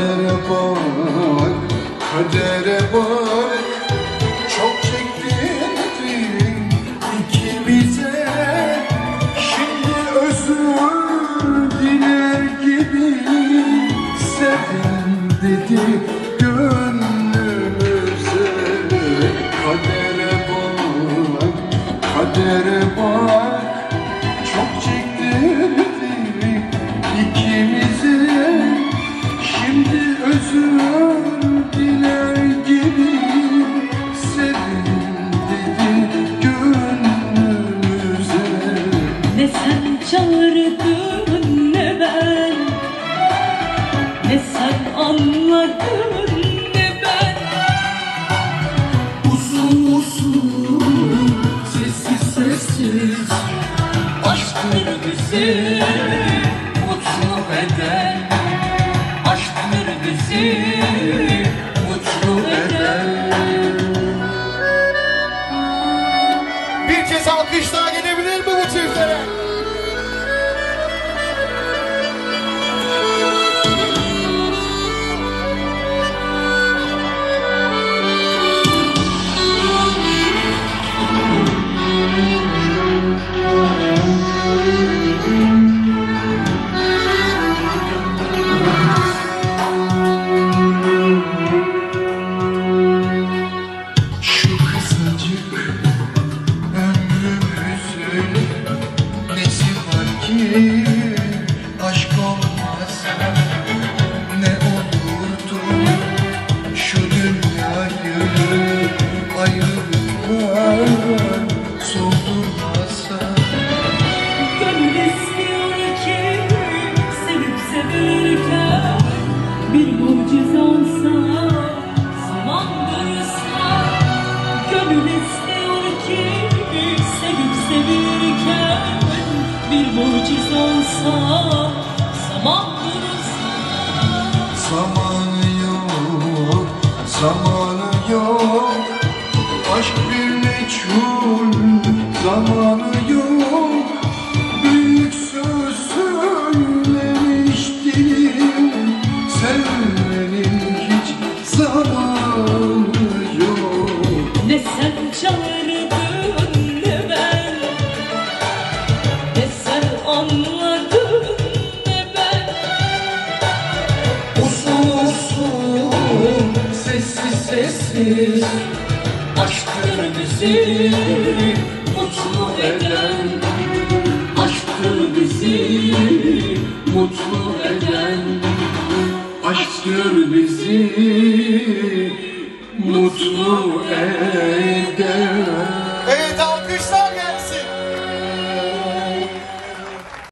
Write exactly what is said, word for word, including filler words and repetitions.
kadere bak, kadere bak. Çok çektirdik ikimize, şimdi özür diler gibi. Sevin dedi gönlümüze. Kadere bak, kadere bak. Çok çektirdik ikimize, şimdi özür diler gibi. Sevin dedi gönlümüze. Ne sen çağırdın ne ben, ne sen anladın ne ben. Usul usul, sessiz sessiz, Aşktır bizi mutlu eden, aşktır bizi mutlu eden. Bir kez alkış daha gelebilir mi bu çiftlere? şu kısacık ömrümüzün nesi var ki aşk olmasa ne olurdu? Şu dünyayı ayrılıklar soldurmasa. Gönül istiyor ki sevip severken bir mucize olsa, zaman dursa. Gönül istiyor ki sevip severken bir mucize olsa, zaman dursa. Zamanı yok, zamanı yok. Aşk bir meçhul, zamanı yok. Büyük söz söylemiş dilim, sevmenin hiç zamanı yok. Ne sen çağırdın ne ben, ne sen anladın ne ben. Usul usul, sessiz sessiz, Aşktır bizi mutlu eden, aşktır bizi mutlu eden. aşktır bizi mutlu eden.